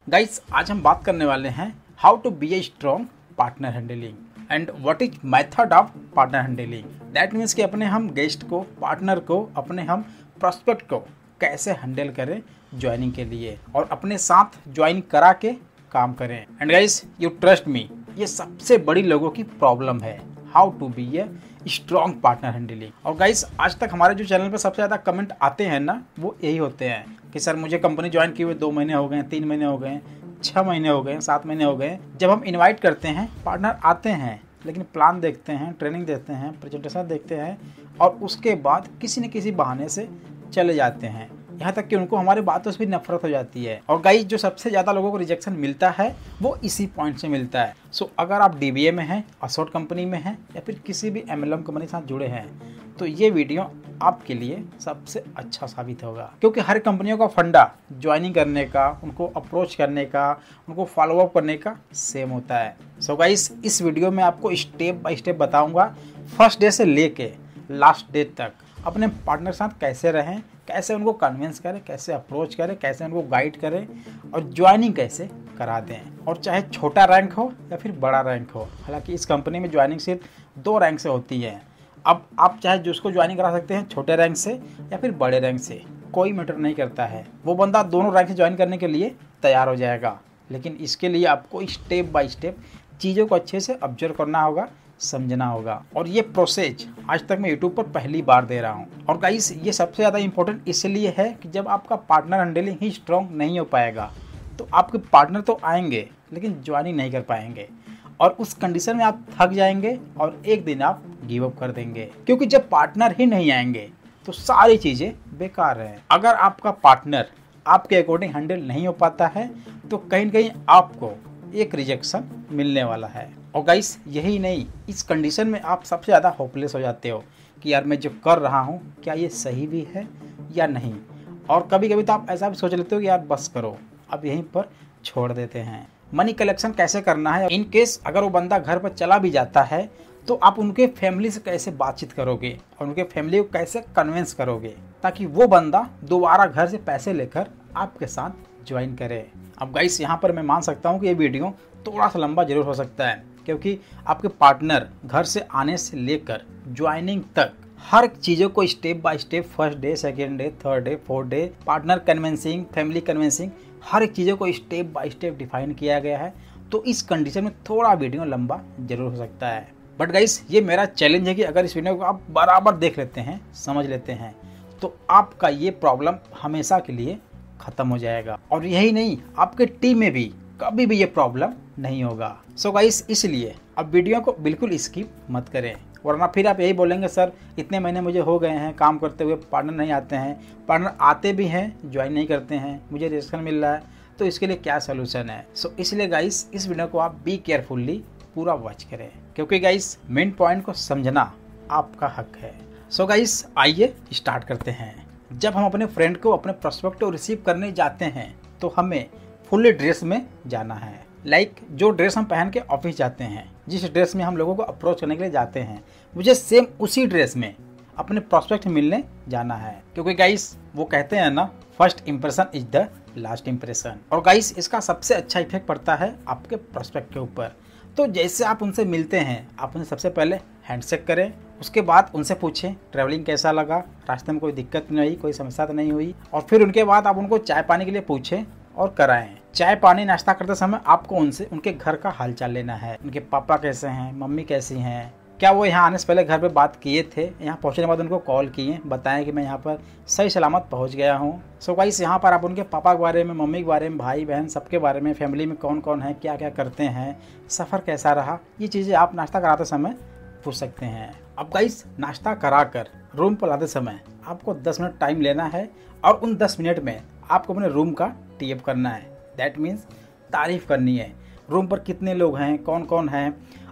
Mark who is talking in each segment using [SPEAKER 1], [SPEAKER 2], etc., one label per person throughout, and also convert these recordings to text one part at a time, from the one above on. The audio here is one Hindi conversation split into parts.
[SPEAKER 1] गाइस आज हम बात करने वाले हैं how to be a strong partner handling and what is method of partner handling. That means कि अपने हम गेस्ट को, पार्टनर को, अपने हम प्रोस्पेक्ट को कैसे हैंडल करें ज्वाइनिंग के लिए और अपने साथ ज्वाइन करा के काम करें। And guys you trust me, ये सबसे बड़ी लोगों की प्रॉब्लम है, how to be a strong partner handling. और गाइस आज तक हमारे जो चैनल पर सबसे ज़्यादा कमेंट आते हैं ना, वो यही होते हैं कि सर मुझे कंपनी ज्वाइन किए हुए 2 महीने हो गए, 3 महीने हो गए, 6 महीने हो गए, 7 महीने हो गए। जब हम इनवाइट करते हैं, पार्टनर आते हैं, लेकिन प्लान देखते हैं, ट्रेनिंग देते हैं, प्रेजेंटेशन देखते हैं और उसके बाद किसी न किसी बहाने से चले जाते हैं, यहाँ तक कि उनको हमारी बातों से भी नफरत हो जाती है। और गाइस जो सबसे ज़्यादा लोगों को रिजेक्शन मिलता है वो इसी पॉइंट से मिलता है। सो अगर आप DBA में हैं, असोट कंपनी में हैं या फिर किसी भी MLM कंपनी के साथ जुड़े हैं तो ये वीडियो आपके लिए सबसे अच्छा साबित होगा, क्योंकि हर कंपनियों का फंडा ज्वाइनिंग करने का, उनको अप्रोच करने का, उनको फॉलोअप करने का सेम होता है। सो गाइस इस वीडियो में आपको स्टेप बाय स्टेप बताऊंगा, फर्स्ट डे से लेके लास्ट डे तक अपने पार्टनर के साथ कैसे रहें, कैसे उनको कन्विंस करें, कैसे अप्रोच करें, कैसे उनको गाइड करें और ज्वाइनिंग कैसे करा दें। और चाहे छोटा रैंक हो या फिर बड़ा रैंक हो, हालांकि इस कंपनी में ज्वाइनिंग सिर्फ 2 रैंक से होती है। अब आप चाहे जिसको ज्वाइनिंग करा सकते हैं, छोटे रैंक से या फिर बड़े रैंक से, कोई मैटर नहीं करता है। वो बंदा दोनों रैंक से ज्वाइन करने के लिए तैयार हो जाएगा, लेकिन इसके लिए आपको स्टेप बाय स्टेप चीज़ों को अच्छे से ऑब्जर्व करना होगा, समझना होगा। और ये प्रोसेस आज तक मैं यूट्यूब पर पहली बार दे रहा हूँ। और गाइस ये सबसे ज़्यादा इंपॉर्टेंट इसलिए है कि जब आपका पार्टनर हैंडलिंग ही स्ट्रॉन्ग नहीं हो पाएगा तो आपके पार्टनर तो आएंगे लेकिन ज्वाइनिंग नहीं कर पाएंगे और उस कंडीशन में आप थक जाएंगे और एक दिन आप गिव अप कर देंगे, क्योंकि जब पार्टनर ही नहीं आएंगे तो सारी चीज़ें बेकार हैं। अगर आपका पार्टनर आपके अकॉर्डिंग हैंडल नहीं हो पाता है तो कहीं ना कहीं आपको एक रिजेक्शन मिलने वाला है। और गाइस यही नहीं, इस कंडीशन में आप सबसे ज़्यादा होपलेस हो जाते हो कि यार मैं जो कर रहा हूँ क्या ये सही भी है या नहीं। और कभी कभी तो आप ऐसा भी सोच लेते हो कि यार बस करो, अब यहीं पर छोड़ देते हैं। मनी कलेक्शन कैसे करना है, इन केस अगर वो बंदा घर पर चला भी जाता है तो आप उनके फैमिली से कैसे बातचीत करोगे और उनके फैमिली को कैसे कन्विंस करोगे ताकि वो बंदा दोबारा घर से पैसे लेकर आपके साथ ज्वाइन करे। अब गाइस यहाँ पर मैं मान सकता हूँ कि ये वीडियो थोड़ा सा लंबा जरूर हो सकता है, क्योंकि आपके पार्टनर घर से आने से लेकर ज्वाइनिंग तक हर चीज़ों को step by step, first day, second day, third day, fourth day, partner convincing, family convincing, हर एक चीज़ों को स्टेप बाय स्टेप डिफाइन किया गया है। तो इस कंडीशन में थोड़ा वीडियो लंबा जरूर हो सकता है, बट गाइस ये मेरा चैलेंज है कि अगर इस वीडियो को आप बराबर देख लेते हैं, समझ लेते हैं, तो आपका ये प्रॉब्लम हमेशा के लिए ख़त्म हो जाएगा। और यही नहीं, आपके टीम में भी कभी भी ये प्रॉब्लम नहीं होगा। सो गाइस इसलिए अब वीडियो को बिल्कुल स्किप मत करें, वरना फिर आप यही बोलेंगे सर इतने महीने मुझे हो गए हैं काम करते हुए, पार्टनर नहीं आते हैं, पार्टनर आते भी हैं ज्वाइन नहीं करते हैं, मुझे रिजेक्शन मिल रहा है, तो इसके लिए क्या सोल्यूशन है। सो इसलिए गाइस इस वीडियो को आप बी केयरफुल्ली पूरा वॉच करें, क्योंकि गाइस मेन पॉइंट को समझना आपका हक है। सो गाइस आइए स्टार्ट करते हैं। जब हम अपने फ्रेंड को, अपने प्रोस्पेक्ट को रिसीव करने जाते हैं तो हमें फुल ड्रेस में जाना है। लाइक जो ड्रेस हम पहन के ऑफिस जाते हैं, जिस ड्रेस में हम लोगों को अप्रोच करने के लिए जाते हैं, मुझे सेम उसी ड्रेस में अपने प्रोस्पेक्ट मिलने जाना है, क्योंकि गाइस वो कहते हैं ना, first impression is the last impression. और गाइस इसका सबसे अच्छा इफेक्ट पड़ता है आपके प्रोस्पेक्ट के ऊपर। तो जैसे आप उनसे मिलते हैं, आप उनसे सबसे पहले हैंडशेक करें, उसके बाद उनसे पूछें ट्रैवलिंग कैसा लगा, रास्ते में कोई दिक्कत नहीं हुई, कोई समस्या तो नहीं हुई, और फिर उनके बाद आप उनको चाय पानी के लिए पूछें और कराएं। चाय पानी नाश्ता करते समय आपको उनसे उनके घर का हालचाल लेना है, उनके पापा कैसे हैं, मम्मी कैसी हैं, क्या वो यहाँ आने से पहले घर पे बात किए थे, यहाँ पहुँचने के बाद उनको कॉल किए, बताएं कि मैं यहाँ पर सही सलामत पहुँच गया हूँ। सो गाइस यहाँ पर आप उनके पापा के बारे में, मम्मी के बारे में, भाई बहन सबके बारे में, फैमिली में कौन कौन है, क्या क्या करते हैं, सफ़र कैसा रहा, ये चीज़ें आप नाश्ता कराते समय पूछ सकते हैं। अब गाइस नाश्ता कराकर रूम पर लाते समय आपको 10 मिनट टाइम लेना है और उन 10 मिनट में आपको अपने रूम का टी अप करना है। दैट मीन्स तारीफ़ करनी है, रूम पर कितने लोग हैं, कौन कौन हैं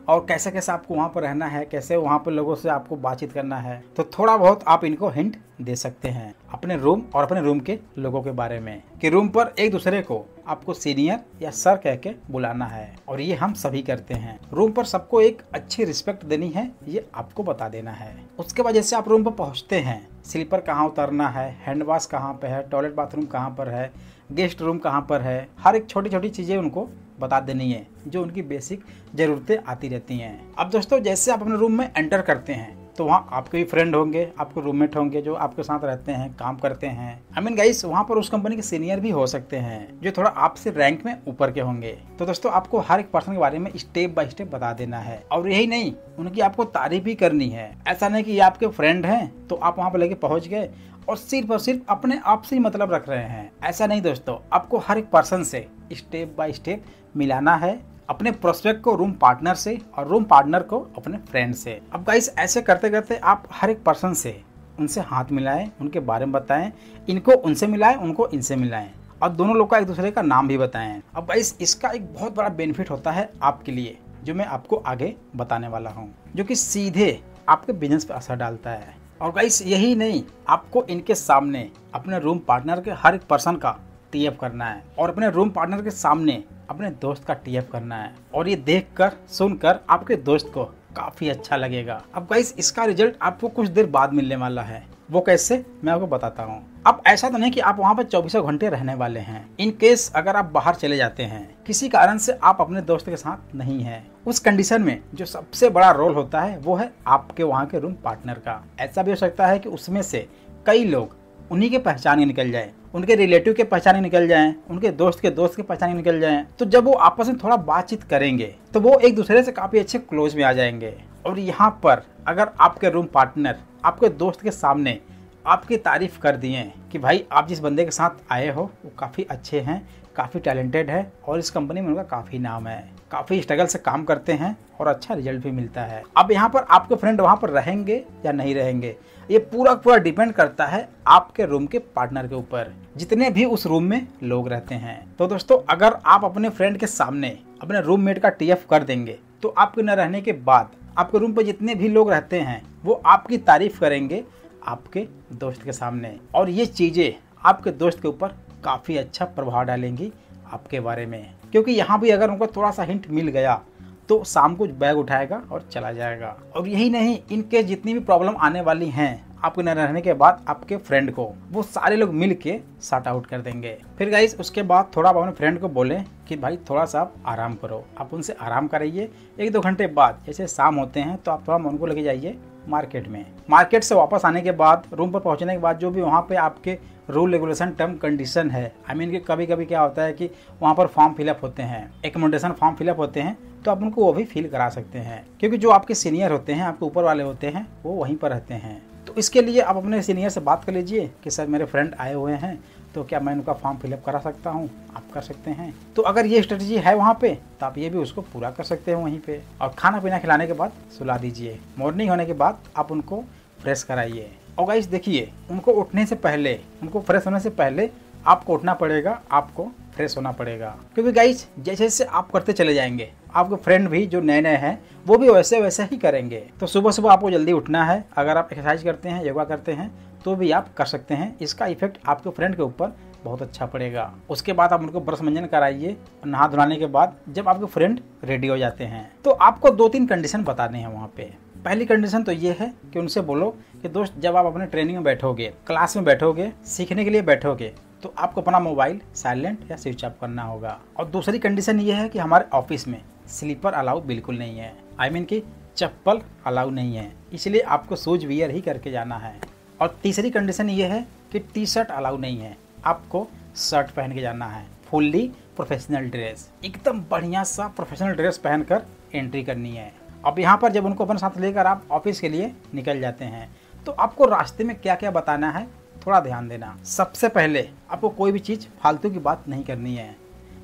[SPEAKER 1] और कैसे कैसे आपको वहाँ पर रहना है, कैसे वहाँ पर लोगों से आपको बातचीत करना है। तो थोड़ा बहुत आप इनको हिंट दे सकते हैं अपने रूम और अपने रूम के लोगों के बारे में, कि रूम पर एक दूसरे को आपको सीनियर या सर कह के बुलाना है, और ये हम सभी करते हैं। रूम पर सबको एक अच्छी रिस्पेक्ट देनी है, ये आपको बता देना है। उसके बाद जैसे आप रूम पर पहुँचते हैं, स्लीपर कहाँ उतरना है, हैंड वॉश कहाँ पे है, टॉयलेट बाथरूम कहाँ पर है, गेस्ट रूम कहाँ पर है, हर एक छोटी छोटी चीज़ें उनको बता देनी है जो उनकी बेसिक ज़रूरतें आती रहती हैं। अब दोस्तों जैसे आप अपने रूम में एंटर करते हैं तो वहाँ आपके भी फ्रेंड होंगे, आपके रूममेट होंगे जो आपके साथ रहते हैं, काम करते हैं। आई मीन गाइस, वहाँ पर उस कंपनी के सीनियर भी हो सकते हैं जो थोड़ा आपसे रैंक में ऊपर के होंगे। तो दोस्तों आपको हर एक पर्सन के बारे में स्टेप बाय स्टेप बता देना है, और यही नहीं, उनकी आपको तारीफ भी करनी है। ऐसा नहीं कि ये आपके फ्रेंड हैं तो आप वहाँ पर लेके पहुँच गए और सिर्फ अपने आप से ही मतलब रख रहे हैं। ऐसा नहीं दोस्तों, आपको हर एक पर्सन से स्टेप बाय स्टेप मिलाना है, अपने प्रोस्पेक्ट को रूम पार्टनर से और रूम पार्टनर को अपने फ्रेंड से। अब गाइस ऐसे करते करते आप हर एक पर्सन से उनसे हाथ मिलाएं, उनके बारे में बताएं, इनको उनसे मिलाएं, उनको इनसे मिलाएं, और दोनों लोग का एक दूसरे का नाम भी बताएं। अब गाइस इसका एक बहुत बड़ा बेनिफिट होता है आपके लिए, जो मैं आपको आगे बताने वाला हूँ, जो कि सीधे आपके बिजनेस पर असर डालता है। और गाइस यही नहीं, आपको इनके सामने अपने रूम पार्टनर के हर एक पर्सन का टीएफ करना है, और अपने रूम पार्टनर के सामने अपने दोस्त का टीएफ करना है, और ये देखकर सुनकर आपके दोस्त को काफी अच्छा लगेगा। अब गाइस इसका रिजल्ट आपको कुछ देर बाद मिलने वाला है। वो कैसे, मैं आपको बताता हूँ। अब ऐसा तो नहीं कि आप वहाँ पर 24 घंटे रहने वाले हैं। इन केस अगर आप बाहर चले जाते हैं, किसी कारण से आप अपने दोस्त के साथ नहीं हैं, उस कंडीशन में जो सबसे बड़ा रोल होता है वो है आपके वहाँ के रूम पार्टनर का। ऐसा भी हो सकता है कि उसमें से कई लोग उन्हीं के पहचान निकल जाए, उनके रिलेटिव के पहचान निकल जाएं, उनके दोस्त के पहचान निकल जाएं। तो जब वो आपस में थोड़ा बातचीत करेंगे तो वो एक दूसरे से काफी अच्छे क्लोज में आ जाएंगे। और यहाँ पर अगर आपके रूम पार्टनर आपके दोस्त के सामने आपकी तारीफ कर दिए कि भाई आप जिस बंदे के साथ आए हो वो काफ़ी अच्छे हैं, काफ़ी टैलेंटेड है, और इस कंपनी में उनका काफ़ी नाम है, काफ़ी स्ट्रगल से काम करते हैं और अच्छा रिजल्ट भी मिलता है। अब यहाँ पर आपके फ्रेंड वहाँ पर रहेंगे या नहीं रहेंगे, ये पूरा डिपेंड करता है आपके रूम के पार्टनर के ऊपर, जितने भी उस रूम में लोग रहते हैं। तो दोस्तों अगर आप अपने फ्रेंड के सामने अपने रूममेट का टीएफ कर देंगे तो आपके न रहने के बाद आपके रूम पर जितने भी लोग रहते हैं वो आपकी तारीफ करेंगे आपके दोस्त के सामने, और ये चीज़ें आपके दोस्त के ऊपर काफ़ी अच्छा प्रभाव डालेंगी आपके बारे में। क्योंकि यहाँ भी अगर उनको थोड़ा सा हिंट मिल गया तो शाम को बैग उठाएगा और चला जाएगा। और यही नहीं, इनके जितनी भी प्रॉब्लम आने वाली हैं आपके न रहने के बाद आपके फ्रेंड को, वो सारे लोग मिल के सॉर्ट आउट कर देंगे। फिर गाइस उसके बाद थोड़ा अपने फ्रेंड को बोलें कि भाई थोड़ा सा आप आराम करो, आप उनसे आराम कराइए। 1-2 घंटे बाद जैसे शाम होते हैं तो आप थोड़ा उनको लेके जाइए मार्केट में। मार्केट से वापस आने के बाद, रूम पर पहुंचने के बाद जो भी वहाँ पे आपके रूल रेगुलेशन टर्म कंडीशन है, आई मीन कि कभी कभी क्या होता है कि वहाँ पर फॉर्म फिलअप होते हैं, एकोमोडेशन फॉर्म फिलअप होते हैं, तो आप उनको वो भी फिल करा सकते हैं। क्योंकि जो आपके सीनियर होते हैं, आपके ऊपर वाले होते हैं, वो वहीं पर रहते हैं। तो इसके लिए आप अपने सीनियर से बात कर लीजिए कि सर मेरे फ्रेंड आए हुए हैं, तो क्या मैं उनका फॉर्म फिलअप करा सकता हूँ, आप कर सकते हैं। तो अगर ये स्ट्रेटजी है वहाँ पे तो आप ये भी उसको पूरा कर सकते हैं वहीं पे। और खाना पीना खिलाने के बाद सुला दीजिए, मॉर्निंग होने के बाद आप उनको फ्रेश कराइए। और गाइस देखिए, उनको उठने से पहले, उनको फ्रेश होने से पहले आपको उठना पड़ेगा, आपको फ्रेश होना पड़ेगा। क्योंकि गाइस जैसे जैसे आप करते चले जाएंगे, आपके फ्रेंड भी जो नए नए हैं वो भी वैसे वैसे ही करेंगे। तो सुबह सुबह आपको जल्दी उठना है। अगर आप एक्सरसाइज करते हैं, योगा करते हैं तो भी आप कर सकते हैं। इसका इफेक्ट आपके फ्रेंड के ऊपर बहुत अच्छा पड़ेगा। उसके बाद आप उनको ब्रश मंजन कराइए। नहा धुलाने के बाद जब आपके फ्रेंड रेडी हो जाते हैं तो आपको 2-3 कंडीशन बताने हैं वहाँ पे। पहली कंडीशन तो ये है कि उनसे बोलो कि दोस्त जब आप अपने ट्रेनिंग में बैठोगे, क्लास में बैठोगे, सीखने के लिए बैठोगे, तो आपको अपना मोबाइल साइलेंट या स्विच ऑफ करना होगा। और दूसरी कंडीशन ये है कि हमारे ऑफिस में स्लीपर अलाउ बिल्कुल नहीं है, आई मीन कि चप्पल अलाउ नहीं है, इसलिए आपको शूज वियर ही करके जाना है। और तीसरी कंडीशन ये है कि टी शर्ट अलाउ नहीं है, आपको शर्ट पहन के जाना है, फुल्ली प्रोफेशनल ड्रेस, एकदम बढ़िया सा प्रोफेशनल ड्रेस पहनकर एंट्री करनी है। अब यहाँ पर जब उनको अपने साथ लेकर आप ऑफिस के लिए निकल जाते हैं तो आपको रास्ते में क्या क्या बताना है थोड़ा ध्यान देना। सबसे पहले आपको कोई भी चीज़ फालतू की बात नहीं करनी है।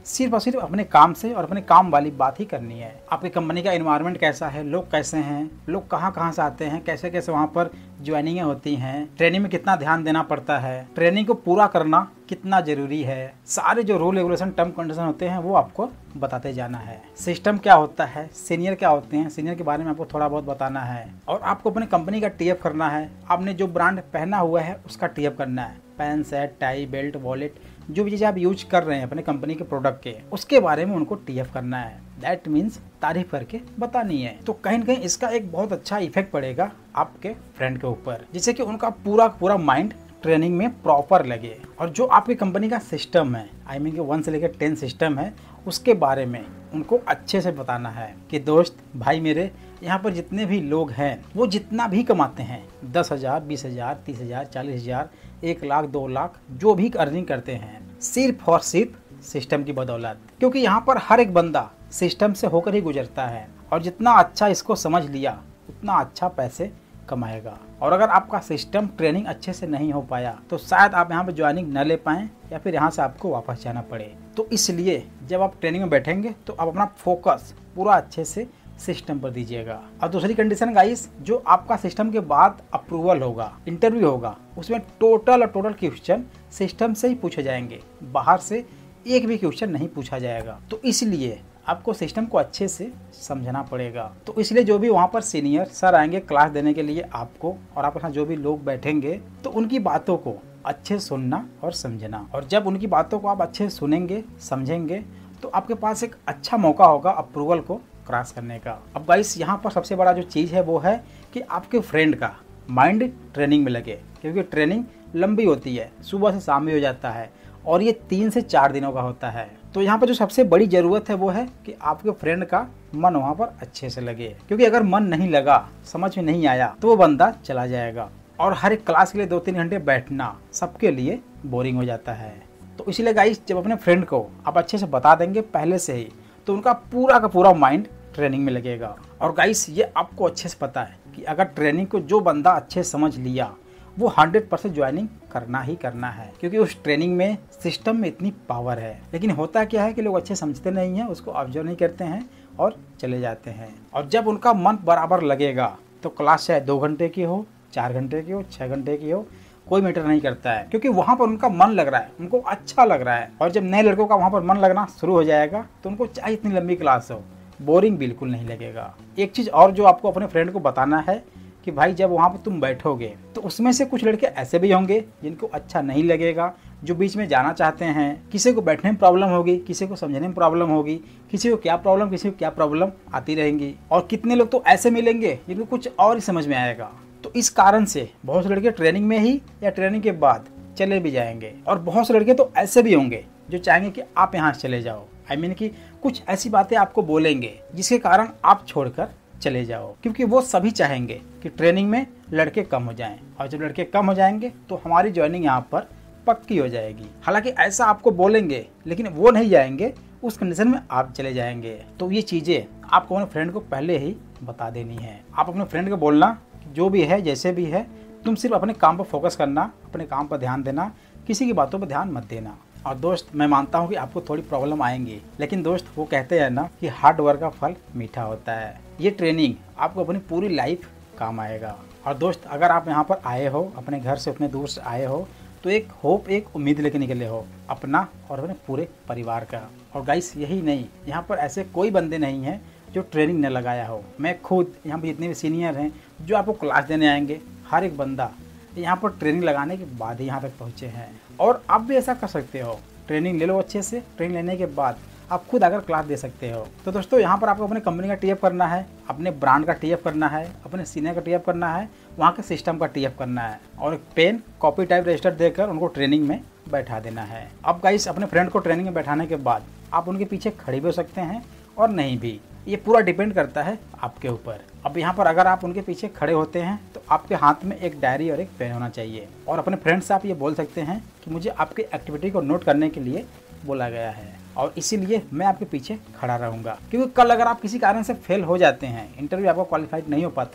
[SPEAKER 1] सिर्फ और सिर्फ अपने काम से और अपने काम वाली बात ही करनी है। आपकी कंपनी का एनवायरनमेंट कैसा है, लोग कैसे हैं, लोग कहाँ कहाँ से आते हैं, कैसे कैसे वहाँ पर ज्वाइनिंग होती हैं, ट्रेनिंग में कितना ध्यान देना पड़ता है, ट्रेनिंग को पूरा करना कितना जरूरी है, सारे जो रूल रेगुलेशन टर्म कंडीशन होते हैं वो आपको बताते जाना है। सिस्टम क्या होता है, सीनियर क्या होते हैं, सीनियर के बारे में आपको थोड़ा बहुत बताना है। और आपको अपनी कंपनी का टीएफ करना है। आपने जो ब्रांड पहना हुआ है उसका टीएफ करना है। Pen, set, tie, belt, wallet, जो भी चीज़ें आप यूज कर रहे हैं अपने कंपनी के प्रोडक्ट के, उसके बारे में उनको टीएफ करना है। दैट मीन्स तारीफ करके बतानी है। तो कहीं न कहीं इसका एक बहुत अच्छा इफेक्ट पड़ेगा आपके फ्रेंड के ऊपर, जिससे कि उनका पूरा माइंड ट्रेनिंग में प्रॉपर लगे। और जो आपकी कंपनी का सिस्टम है, आई मीन कि 1 से लेकर 10 सिस्टम है, उसके बारे में उनको अच्छे से बताना है कि दोस्त भाई मेरे यहाँ पर जितने भी लोग हैं वो जितना भी कमाते हैं, 10,000, 20,000, 30,000, 40,000, 1 लाख, 2 लाख, जो भी अर्निंग करते हैं, सिर्फ और सिर्फ सिस्टम की बदौलत। क्योंकि यहाँ पर हर एक बंदा सिस्टम से होकर ही गुजरता है और जितना अच्छा इसको समझ लिया उतना अच्छा पैसे कमाएगा। और अगर आपका सिस्टम ट्रेनिंग अच्छे से नहीं हो पाया तो शायद आप यहाँ पे ज्वाइनिंग न ले पाएँ या फिर यहाँ से आपको वापस जाना पड़े। तो इसलिए जब आप ट्रेनिंग में बैठेंगे तो आप अपना फोकस पूरा अच्छे से सिस्टम पर दीजिएगा। और दूसरी कंडीशन गाइस, जो आपका सिस्टम के बाद अप्रूवल होगा, इंटरव्यू होगा, उसमें टोटल क्वेश्चन सिस्टम से ही पूछे जाएंगे, बाहर से एक भी क्वेश्चन नहीं पूछा जाएगा। तो इसलिए आपको सिस्टम को अच्छे से समझना पड़ेगा। तो इसलिए जो भी वहाँ पर सीनियर सर आएंगे क्लास देने के लिए आपको, और आपके साथ जो भी लोग बैठेंगे, तो उनकी बातों को अच्छे सुनना और समझना। और जब उनकी बातों को आप अच्छे सुनेंगे, समझेंगे, तो आपके पास एक अच्छा मौका होगा अप्रूवल को क्रॉस करने का। अब गाइस यहाँ पर सबसे बड़ा जो चीज़ है वो है कि आपके फ्रेंड का माइंड ट्रेनिंग में लगे, क्योंकि ट्रेनिंग लंबी होती है, सुबह से शाम भी हो जाता है और ये 3 से 4 दिनों का होता है। तो यहाँ पर जो सबसे बड़ी ज़रूरत है वो है कि आपके फ्रेंड का मन वहाँ पर अच्छे से लगे, क्योंकि अगर मन नहीं लगा, समझ में नहीं आया, तो वो बंदा चला जाएगा। और हर एक क्लास के लिए 2-3 घंटे बैठना सबके लिए बोरिंग हो जाता है। तो इसलिए गाइस जब अपने फ्रेंड को आप अच्छे से बता देंगे पहले से ही, तो उनका पूरा का पूरा माइंड ट्रेनिंग में लगेगा। और गाइस ये आपको अच्छे से पता है कि अगर ट्रेनिंग को जो बंदा अच्छे समझ लिया वो 100% ज्वाइनिंग करना ही करना है, क्योंकि उस ट्रेनिंग में सिस्टम में इतनी पावर है। लेकिन होता क्या है कि लोग अच्छे समझते नहीं हैं, उसको ऑब्जर्व नहीं करते हैं और चले जाते हैं। और जब उनका मन बराबर लगेगा तो क्लास चाहे 2 घंटे की हो, 4 घंटे की हो, 6 घंटे की हो, कोई मैटर नहीं करता है, क्योंकि वहाँ पर उनका मन लग रहा है, उनको अच्छा लग रहा है। और जब नए लड़कों का वहाँ पर मन लगना शुरू हो जाएगा तो उनको चाहे इतनी लंबी क्लास हो, बोरिंग बिल्कुल नहीं लगेगा। एक चीज़ और जो आपको अपने फ्रेंड को बताना है कि भाई जब वहाँ पर तुम बैठोगे तो उसमें से कुछ लड़के ऐसे भी होंगे जिनको अच्छा नहीं लगेगा, जो बीच में जाना चाहते हैं। किसी को बैठने में प्रॉब्लम होगी, किसी को समझने में प्रॉब्लम होगी, किसी को क्या प्रॉब्लम आती रहेंगी। और कितने लोग तो ऐसे मिलेंगे जिनको कुछ और ही समझ में आएगा। तो इस कारण से बहुत से लड़के ट्रेनिंग में ही या ट्रेनिंग के बाद चले भी जाएंगे। और बहुत से लड़के तो ऐसे भी होंगे जो चाहेंगे कि आप यहाँ से चले जाओ, आई मीन कि कुछ ऐसी बातें आपको बोलेंगे जिसके कारण आप छोड़कर चले जाओ, क्योंकि वो सभी चाहेंगे कि ट्रेनिंग में लड़के कम हो जाएं। और जब लड़के कम हो जाएंगे तो हमारी ज्वाइनिंग यहाँ पर पक्की हो जाएगी। हालांकि ऐसा आपको बोलेंगे, लेकिन वो नहीं जाएंगे, उस कंडीशन में आप चले जाएंगे। तो ये चीज़ें आपको अपने फ्रेंड को पहले ही बता देनी है। आप अपने फ्रेंड को बोलना जो भी है, जैसे भी है, तुम सिर्फ अपने काम पर फोकस करना, अपने काम पर ध्यान देना, किसी की बातों पर ध्यान मत देना। और दोस्त मैं मानता हूँ कि आपको थोड़ी प्रॉब्लम आएंगी, लेकिन दोस्त वो कहते हैं ना कि हार्ड वर्क का फल मीठा होता है। ये ट्रेनिंग आपको अपनी पूरी लाइफ काम आएगा। और दोस्त अगर आप यहाँ पर आए हो, अपने घर से उतने दूर से आए हो, तो एक होप, एक उम्मीद लेके निकले हो अपना और अपने पूरे परिवार का। और गाइस यही नहीं, यहाँ पर ऐसे कोई बंदे नहीं हैं जो ट्रेनिंग न लगाया हो। मैं खुद यहाँ पर जितने भी सीनियर हैं जो आपको क्लास देने आएंगे, हर एक बंदा यहाँ पर ट्रेनिंग लगाने के बाद ही यहाँ तक पहुँचे हैं। और आप भी ऐसा कर सकते हो, ट्रेनिंग ले लो अच्छे से, ट्रेनिंग लेने के बाद आप खुद अगर क्लास दे सकते हो। तो दोस्तों यहाँ पर आपको अपने कंपनी का टीएफ करना है, अपने ब्रांड का टीएफ करना है, अपने सीनियर का टीएफ करना है, वहाँ के सिस्टम का टीएफ करना है, और एक पेन, कॉपी टाइप रजिस्टर देकर उनको ट्रेनिंग में बैठा देना है। अब गाइस अपने फ्रेंड को ट्रेनिंग में बैठाने के बाद आप उनके पीछे खड़े भी हो सकते हैं और नहीं भी, ये पूरा डिपेंड करता है आपके ऊपर। अब यहाँ पर अगर आप उनके पीछे खड़े होते हैं तो आपके हाथ में एक डायरी और एक पेन होना चाहिए, और अपने फ्रेंड से आप ये बोल सकते हैं कि मुझे आपकी एक्टिविटी को नोट करने के लिए बोला गया है और इसीलिए मैं आपके पीछे खड़ा रहूँगा। क्योंकि कल अगर आप किसी कारण से फेल हो जाते हैं, इंटरव्यू आपका क्वालिफाइड नहीं हो पाता है,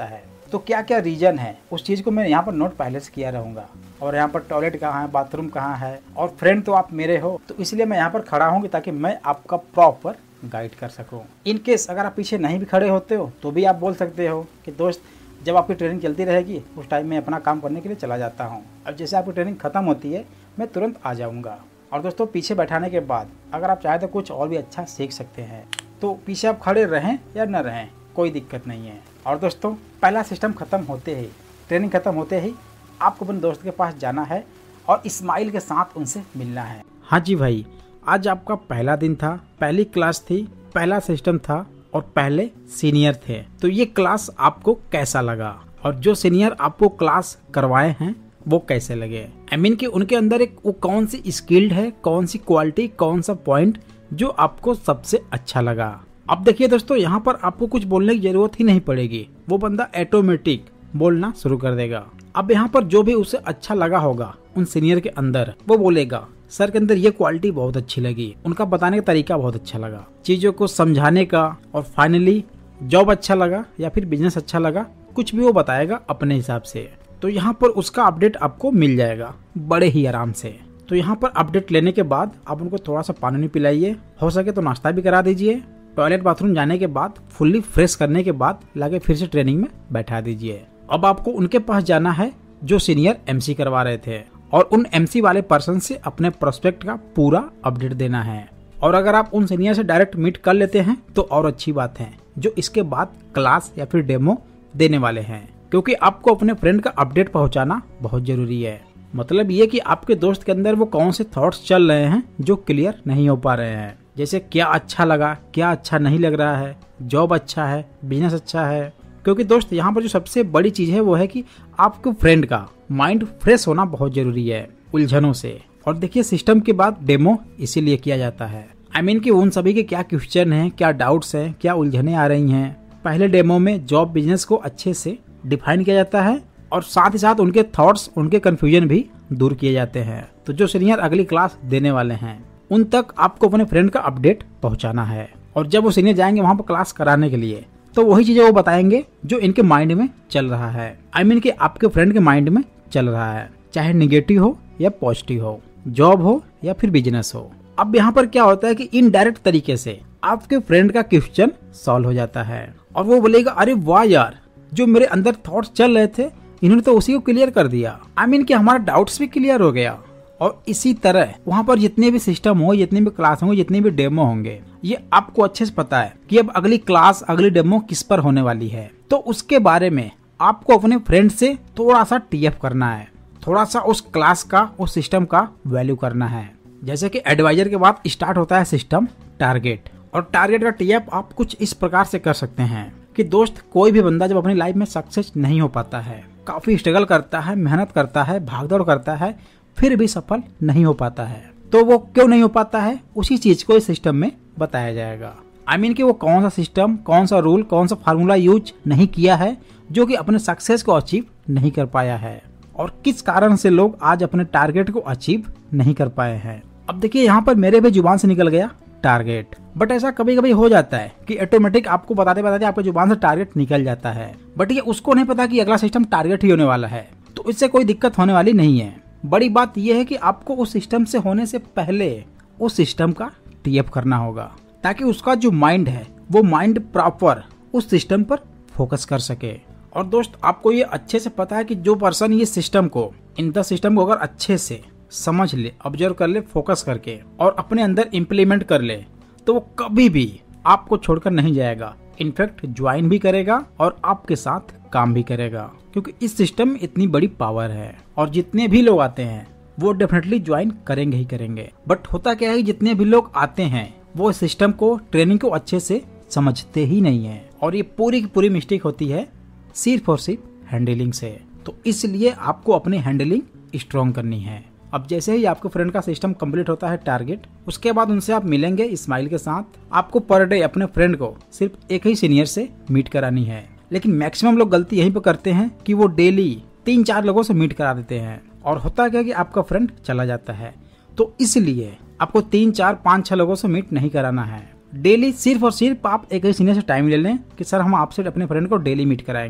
[SPEAKER 1] तो क्या क्या रीजन है उस चीज़ को मैं यहाँ पर नोट पहले से किया रहूँगा। और यहाँ पर टॉयलेट कहाँ है, बाथरूम कहाँ है, और फ्रेंड तो आप मेरे हो, तो इसलिए मैं यहाँ पर खड़ा हूँ ताकि मैं आपका प्रॉपर गाइड कर सकूँ। इन केस अगर आप पीछे नहीं भी खड़े होते हो तो भी आप बोल सकते हो कि दोस्त जब आपकी ट्रेनिंग चलती रहेगी उस टाइम में अपना काम करने के लिए चला जाता हूँ, अब जैसे आपकी ट्रेनिंग ख़त्म होती है मैं तुरंत आ जाऊँगा। और दोस्तों पीछे बैठाने के बाद अगर आप चाहें तो कुछ और भी अच्छा सीख सकते हैं, तो पीछे आप खड़े रहें या न रहें कोई दिक्कत नहीं है। और दोस्तों पहला सिस्टम ख़त्म होते ही, ट्रेनिंग ख़त्म होते ही आपको अपने दोस्त के पास जाना है और स्माइल के साथ उनसे मिलना है। हाँ जी भाई, आज आपका पहला दिन था, पहली क्लास थी, पहला सिस्टम था और पहले सीनियर थे। तो ये क्लास आपको कैसा लगा और जो सीनियर आपको क्लास करवाए हैं वो कैसे लगे? आई मीन कि उनके अंदर एक वो कौन सी स्किल्ड है, कौन सी क्वालिटी, कौन सा पॉइंट जो आपको सबसे अच्छा लगा। अब देखिए दोस्तों, यहाँ पर आपको कुछ बोलने की जरूरत ही नहीं पड़ेगी, वो बंदा ऑटोमेटिक बोलना शुरू कर देगा। अब यहाँ पर जो भी उसे अच्छा लगा होगा उन सीनियर के अंदर वो बोलेगा सर के अंदर ये क्वालिटी बहुत अच्छी लगी, उनका बताने का तरीका बहुत अच्छा लगा, चीजों को समझाने का, और फाइनली जॉब अच्छा लगा या फिर बिजनेस अच्छा लगा, कुछ भी वो बताएगा अपने हिसाब से। तो यहाँ पर उसका अपडेट आपको मिल जाएगा बड़े ही आराम से। तो यहाँ पर अपडेट लेने के बाद आप उनको थोड़ा सा पानी पिलाइए, हो सके तो नाश्ता भी करा दीजिए। टॉयलेट बाथरूम जाने के बाद फुल्ली फ्रेश करने के बाद लाके फिर से ट्रेनिंग में बैठा दीजिए। अब आपको उनके पास जाना है जो सीनियर एमसी करवा रहे थे, और उन एमसी वाले पर्सन से अपने प्रोस्पेक्ट का पूरा अपडेट देना है। और अगर आप उन सीनियर से डायरेक्ट मीट कर लेते हैं तो और अच्छी बात है, जो इसके बाद क्लास या फिर डेमो देने वाले हैं, क्योंकि आपको अपने फ्रेंड का अपडेट पहुंचाना बहुत जरूरी है। मतलब ये कि आपके दोस्त के अंदर वो कौन से थॉट्स चल रहे हैं जो क्लियर नहीं हो पा रहे हैं, जैसे क्या अच्छा लगा, क्या अच्छा नहीं लग रहा है, जॉब अच्छा है, बिजनेस अच्छा है। क्योंकि दोस्त यहाँ पर जो सबसे बड़ी चीज है वो है कि आपके फ्रेंड का माइंड फ्रेश होना बहुत जरूरी है उलझनों से। और देखिए सिस्टम के बाद डेमो इसीलिए किया जाता है, आई मीन कि उन सभी के क्या क्वेश्चन हैं, क्या डाउट्स हैं, क्या उलझने आ रही हैं। पहले डेमो में जॉब बिजनेस को अच्छे से डिफाइन किया जाता है और साथ ही साथ उनके थॉट्स, उनके कंफ्यूजन भी दूर किए जाते हैं। तो जो सीनियर अगली क्लास देने वाले हैं उन तक आपको अपने फ्रेंड का अपडेट पहुंचाना है। और जब वो सीनियर जाएंगे वहां पर क्लास कराने के लिए तो वही चीजें वो बताएंगे जो इनके माइंड में चल रहा है, आई मीन कि आपके फ्रेंड के माइंड में चल रहा है, चाहे निगेटिव हो या पॉजिटिव हो, जॉब हो या फिर बिजनेस हो। अब यहाँ पर क्या होता है कि इनडायरेक्ट तरीके से आपके फ्रेंड का क्वेश्चन सॉल्व हो जाता है और वो बोलेगा अरे वाह यार, जो मेरे अंदर थॉट्स चल रहे थे इन्होंने तो उसी को क्लियर कर दिया, आई मीन कि हमारा डाउट्स भी क्लियर हो गया। और इसी तरह वहाँ पर जितने भी सिस्टम हो, जितने भी क्लास होंगे, जितने भी डेमो होंगे, ये आपको अच्छे से पता है कि अब अगली क्लास, अगली डेमो किस पर होने वाली है। तो उसके बारे में आपको अपने फ्रेंड से थोड़ा सा टीएफ करना है, थोड़ा सा उस क्लास का, उस सिस्टम का वैल्यू करना है। जैसे कि एडवाइजर के बाद स्टार्ट होता है सिस्टम टारगेट, और टारगेट का टीएफ आप कुछ इस प्रकार से कर सकते हैं कि दोस्त कोई भी बंदा जब अपनी लाइफ में सक्सेस नहीं हो पाता है, काफी स्ट्रगल करता है, मेहनत करता है, भागदौड़ करता है, फिर भी सफल नहीं हो पाता है, तो वो क्यों नहीं हो पाता है, उसी चीज को इस सिस्टम में बताया जाएगा। आई मीन कि वो कौन सा सिस्टम, कौन सा रूल, कौन सा फार्मूला यूज नहीं किया है जो कि अपने सक्सेस को अचीव नहीं कर पाया है, और किस कारण से लोग आज अपने टारगेट को अचीव नहीं कर पाए हैं। अब देखिए यहाँ पर मेरे भी जुबान से निकल गया टारगेट, बट ऐसा कभी कभी हो जाता है कि ऑटोमेटिक आपको बताते बताते आपके जुबान से टारगेट निकल जाता है, बट ये उसको नहीं पता कि अगला सिस्टम टारगेट ही होने वाला है, तो इससे कोई दिक्कत होने वाली नहीं है। बड़ी बात यह है कि आपको उस सिस्टम से होने से पहले उस सिस्टम का टीएफ करना होगा, ताकि उसका जो माइंड है वो माइंड प्रॉपर उस सिस्टम पर फोकस कर सके। और दोस्त आपको ये अच्छे से पता है कि जो पर्सन ये सिस्टम को, इन द सिस्टम को अगर अच्छे से समझ ले, ऑब्जर्व कर ले, फोकस करके और अपने अंदर इम्प्लीमेंट कर ले, तो वो कभी भी आपको छोड़कर नहीं जाएगा, इनफैक्ट ज्वाइन भी करेगा और आपके साथ काम भी करेगा, क्योंकि इस सिस्टम में इतनी बड़ी पावर है। और जितने भी लोग आते हैं वो डेफिनेटली ज्वाइन करेंगे ही करेंगे। बट होता क्या है कि जितने भी लोग आते हैं वो सिस्टम को, ट्रेनिंग को अच्छे से समझते ही नहीं है, और ये पूरी की पूरी मिस्टेक होती है सिर्फ और सिर्फ हैंडलिंग से। तो इसलिए आपको अपनी हैंडलिंग स्ट्रॉन्ग करनी है। अब जैसे ही आपके फ्रेंड का सिस्टम कंप्लीट होता है टारगेट, उसके बाद उनसे आप मिलेंगे स्माइल के साथ। आपको पर डे अपने फ्रेंड को सिर्फ एक ही सीनियर से मीट करानी है, लेकिन मैक्सिमम लोग गलती यहीं पर करते हैं कि वो डेली 3-4 लोगों से मीट करा देते हैं, और होता क्या कि आपका फ्रेंड चला जाता है। तो इसलिए आपको 3-4-5-6 लोगों से मीट नहीं कराना है। डेली सिर्फ और सिर्फ आप एक ही सीनियर से टाइम ले लें कि सर हम आपसे अपने फ्रेंड को डेली मीट कराएंगे,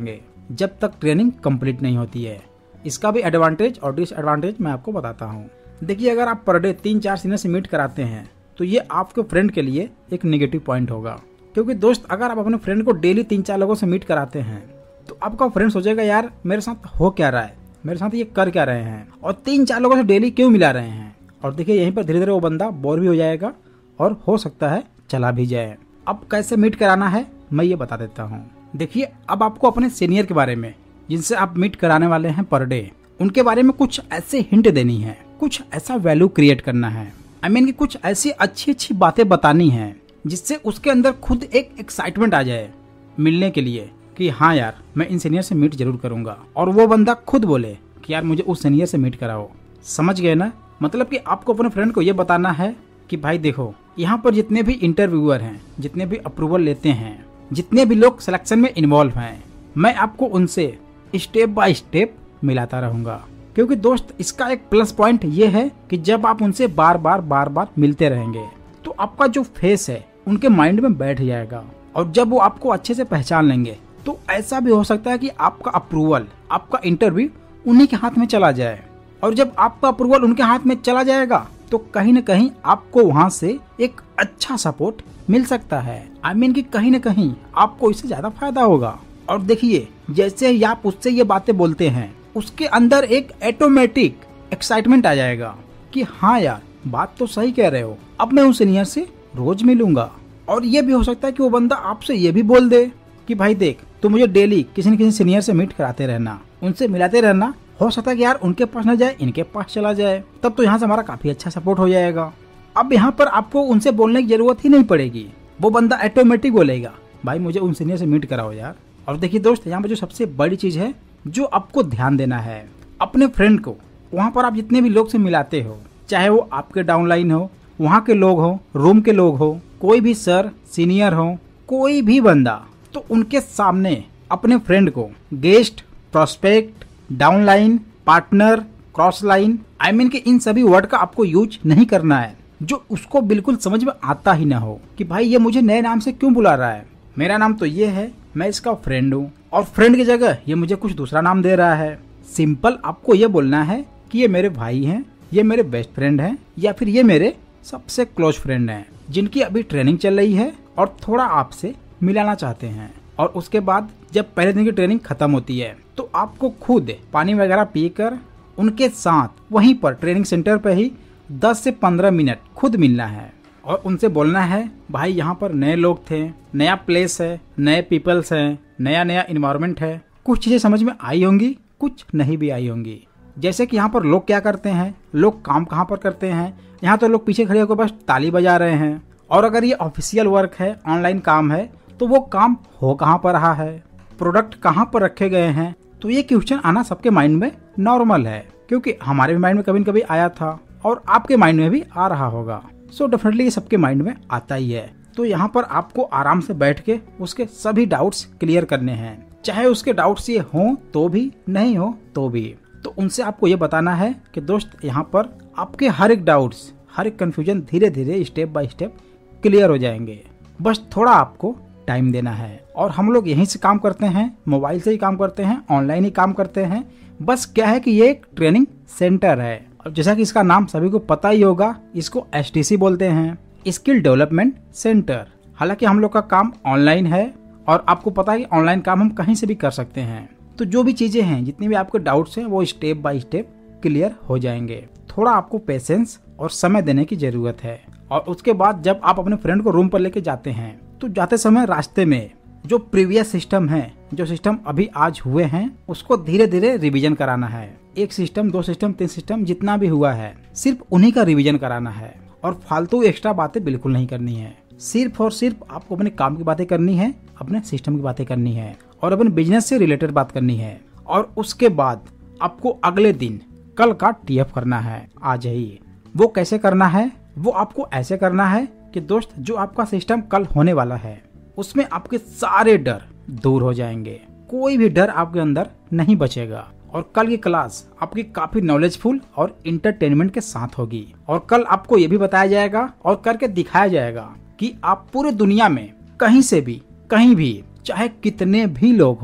[SPEAKER 1] जब तक ट्रेनिंग कंप्लीट नहीं होती है। इसका भी एडवांटेज और डिसएडवांटेज मैं आपको बताता हूँ। देखिए, अगर आप पर डे 3-4 सीनियर से मीट कराते हैं तो ये आपके फ्रेंड के लिए एक नेगेटिव पॉइंट होगा, क्योंकि दोस्त अगर आप अपने फ्रेंड को डेली 3-4 लोगों से मीट कराते हैं तो आपका फ्रेंड सोचेगा यार मेरे साथ हो क्या रहा है, मेरे साथ ये कर क्या रहे हैं और 3-4 लोगों से डेली क्यों मिला रहे हैं। और देखिए, यहीं पर धीरे धीरे वो बंदा बोर भी हो जाएगा और हो सकता है चला भी जाए। अब कैसे मीट कराना है मैं ये बता देता हूँ। देखिए, अब आपको अपने सीनियर के बारे में, जिनसे आप मीट कराने वाले हैं पर डे, उनके बारे में कुछ ऐसे हिंट देनी है, कुछ ऐसा वैल्यू क्रिएट करना है। आई मीन कि कुछ ऐसी अच्छी अच्छी बातें बतानी है जिससे उसके अंदर खुद एक एक्साइटमेंट आ जाए मिलने के लिए कि हाँ यार मैं इन सीनियर से मीट जरूर करूंगा, और वो बंदा खुद बोले कि यार मुझे उस सीनियर से मीट कराओ। समझ गए ना? मतलब कि आपको अपने फ्रेंड को ये बताना है कि भाई देखो, यहाँ पर जितने भी इंटरव्यूअर हैं, जितने भी अप्रूवल लेते हैं, जितने भी लोग सिलेक्शन में इन्वॉल्व हैं, मैं आपको उनसे स्टेप बाय स्टेप मिलाता रहूंगा। क्योंकि दोस्त, इसका एक प्लस पॉइंट ये है कि जब आप उनसे बार बार मिलते रहेंगे तो आपका जो फेस है उनके माइंड में बैठ जाएगा, और जब वो आपको अच्छे से पहचान लेंगे तो ऐसा भी हो सकता है कि आपका अप्रूवल, आपका इंटरव्यू उन्हीं के हाथ में चला जाए। और जब आपका अप्रूवल उनके हाथ में चला जाएगा तो कहीं न कहीं आपको वहां से एक अच्छा सपोर्ट मिल सकता है। आई मीन कि कहीं न कहीं आपको इससे ज्यादा फायदा होगा। और देखिए, जैसे ही आप उससे ये बातें बोलते हैं, उसके अंदर एक ऑटोमेटिक एक्साइटमेंट आ जाएगा कि हाँ यार बात तो सही कह रहे हो, अब मैं उस सीनियर से रोज मिलूंगा। और ये भी हो सकता है कि वो बंदा आपसे ये भी बोल दे कि भाई देख, तू मुझे डेली किसी न किसी सीनियर से मीट कराते रहना, उनसे मिलाते रहना। हो सकता है कि यार उनके पास न जाए, इनके पास चला जाए, तब तो यहाँ से हमारा काफी अच्छा सपोर्ट हो जाएगा। अब यहाँ पर आपको उनसे बोलने की जरूरत ही नहीं पड़ेगी, वो बंदा ऑटोमेटिक बोलेगा भाई मुझे उन सीनियर से मीट कराओ यार। और देखिए दोस्त, यहाँ पर जो सबसे बड़ी चीज है जो आपको ध्यान देना है, अपने फ्रेंड को वहाँ पर आप जितने भी लोग से मिलाते हो, चाहे वो आपके डाउनलाइन हो, वहाँ के लोग हो, रूम के लोग हो, कोई भी सर सीनियर हो, कोई भी बंदा, तो उनके सामने अपने फ्रेंड को guest, prospect, downline, partner, cross line, I mean कि इन सभी वर्ड का आपको यूज नहीं करना है जो उसको बिल्कुल समझ में आता ही ना हो कि भाई ये मुझे नए नाम से क्यों बुला रहा है, मेरा नाम तो ये है, मैं इसका फ्रेंड हूँ, और फ्रेंड की जगह ये मुझे कुछ दूसरा नाम दे रहा है। सिंपल आपको ये बोलना है कि ये मेरे भाई हैं, ये मेरे बेस्ट फ्रेंड हैं, या फिर ये मेरे सबसे क्लोज फ्रेंड हैं जिनकी अभी ट्रेनिंग चल रही है और थोड़ा आपसे मिलाना चाहते हैं। और उसके बाद जब पहले दिन की ट्रेनिंग खत्म होती है तो आपको खुद पानी वगैरह पीकर उनके साथ वहीं पर ट्रेनिंग सेंटर पे ही 10 से 15 मिनट खुद मिलना है और उनसे बोलना है भाई यहाँ पर नए लोग थे, नया प्लेस है, नए पीपल्स हैं, नया नया इन्वायरमेंट है, कुछ चीजें समझ में आई होंगी, कुछ नहीं भी आई होंगी। जैसे कि यहाँ पर लोग क्या करते हैं, लोग काम कहाँ पर करते हैं, यहाँ तो लोग पीछे खड़े होकर बस ताली बजा रहे हैं। और अगर ये ऑफिशियल वर्क है, ऑनलाइन काम है, तो वो काम हो कहाँ पर रहा है, प्रोडक्ट कहाँ पर रखे गए हैं। तो ये क्वेश्चन आना सबके माइंड में नॉर्मल है, क्योंकि हमारे भी माइंड में कभी न कभी आया था और आपके माइंड में भी आ रहा होगा। सो डेफिनेटली ये सबके माइंड में आता ही है। तो यहाँ पर आपको आराम से बैठ के उसके सभी डाउट्स क्लियर करने हैं, चाहे उसके डाउट्स ये हो तो भी, नहीं हो तो भी। तो उनसे आपको ये बताना है कि दोस्त यहाँ पर आपके हर एक डाउट्स, हर एक कंफ्यूजन धीरे धीरे स्टेप बाय स्टेप क्लियर हो जाएंगे, बस थोड़ा आपको टाइम देना है। और हम लोग यहीं से काम करते हैं, मोबाइल से ही काम करते हैं, ऑनलाइन ही काम करते हैं। बस क्या है कि ये एक ट्रेनिंग सेंटर है, और जैसा कि इसका नाम सभी को पता ही होगा, इसको STC बोलते हैं, स्किल डेवलपमेंट सेंटर। हालांकि हम लोग का काम ऑनलाइन है और आपको पता है कि ऑनलाइन काम हम कहीं से भी कर सकते हैं। तो जो भी चीजें हैं, जितनी भी आपके डाउट्स हैं, वो स्टेप बाय स्टेप क्लियर हो जाएंगे। थोड़ा आपको पेशेंस और समय देने की जरूरत है। और उसके बाद जब आप अपने फ्रेंड को रूम पर लेके जाते हैं तो जाते समय रास्ते में जो प्रीवियस सिस्टम है, जो सिस्टम अभी आज हुए हैं, उसको धीरे धीरे रिवीजन कराना है। 1 सिस्टम, 2 सिस्टम, 3 सिस्टम जितना भी हुआ है, सिर्फ उन्हीं का रिवीजन कराना है और फालतू एक्स्ट्रा बातें बिल्कुल नहीं करनी है। सिर्फ और सिर्फ आपको अपने काम की बातें करनी है, अपने सिस्टम की बातें करनी है और अपने बिजनेस से रिलेटेड बात करनी है। और उसके बाद आपको अगले दिन कल का TF करना है आज ही। वो कैसे करना है? वो आपको ऐसे करना है कि दोस्त, जो आपका सिस्टम कल होने वाला है उसमें आपके सारे डर दूर हो जाएंगे, कोई भी डर आपके अंदर नहीं बचेगा। और कल की क्लास आपकी काफी नॉलेजफुल और इंटरटेनमेंट के साथ होगी। और कल आपको ये भी बताया जाएगा और करके दिखाया जाएगा कि आप पूरे दुनिया में कहीं से भी, कहीं भी, चाहे कितने भी लोग हों,